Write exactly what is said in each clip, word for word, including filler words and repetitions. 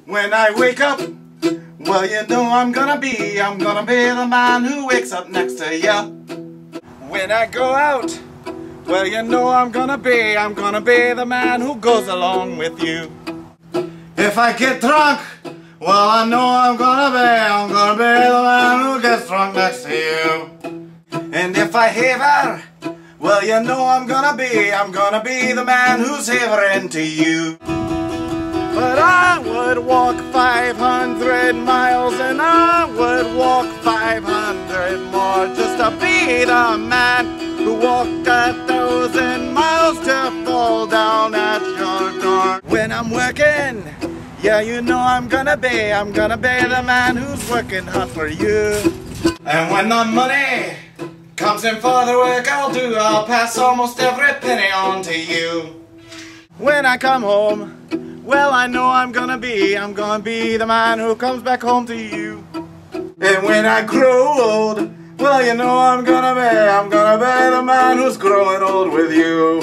When I wake up, well, you know I'm gonna be, I'm gonna be the man who wakes up next to you. When I go out, well, you know I'm gonna be, I'm gonna be the man who goes along with you. If I get drunk, well, I know I'm gonna be, I'm gonna be the man who gets drunk next to you. And if I haver, well, you know I'm gonna be, I'm gonna be the man who's havering to you. But I would walk five hundred miles and I would walk five hundred more just to be the man who walked a thousand miles to fall down at your door. When I'm working, yeah, you know I'm gonna be, I'm gonna be the man who's working hard for you. And when the money comes in for the work I'll do, I'll pass almost every penny on to you. When I come home, well, I know I'm gonna be, I'm gonna be the man who comes back home to you. And when I grow old, well, you know I'm gonna be, I'm gonna be the man who's growing old with you.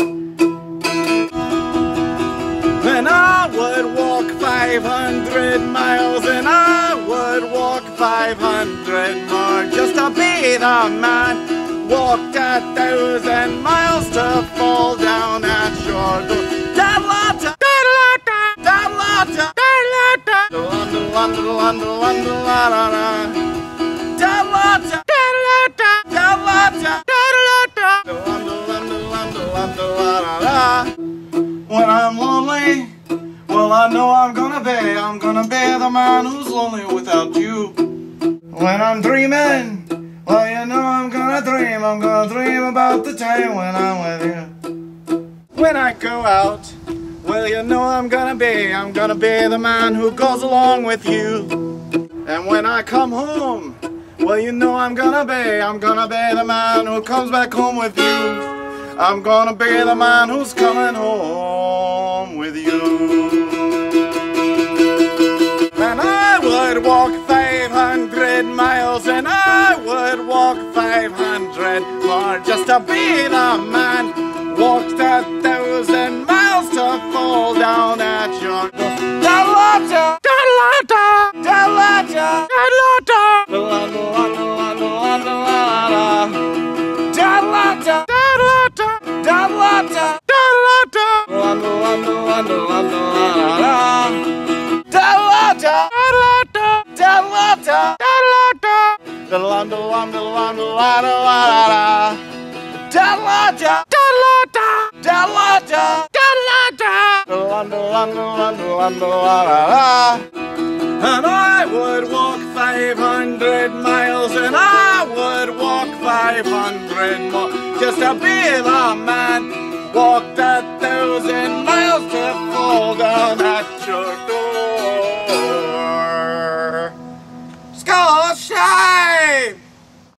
And I would walk five hundred miles and I would walk five hundred more just to be the man. Walked a thousand miles to fall down at your door. Da-la-da, da-la-da, da-la-da, da-la-da, da-la-da, da-la-da, da-la-da, da-la-da, da-la-da. When I'm lonely, well, I know I'm gonna be, I'm gonna be the man who's lonely without you. When I'm dreaming, well, you know I'm gonna dream, I'm gonna dream about the time when I'm with you. When I go out, well, you know I'm gonna be, I'm gonna be the man who goes along with you. And when I come home, well, you know I'm gonna be, I'm gonna be the man who comes back home with you. I'm gonna be the man who's coming home with you. And I would walk five hundred miles and I would walk five hundred more just to be the man. Walked a thousand miles to fall down at your door. Da-la-da, da-la-da, da-la-da, da-la-da, da-la-da, da-la-da, da-la-da, and I would walk five hundred miles and I would walk five hundred more just to be the man. Walked a thousand miles to fall down at your door.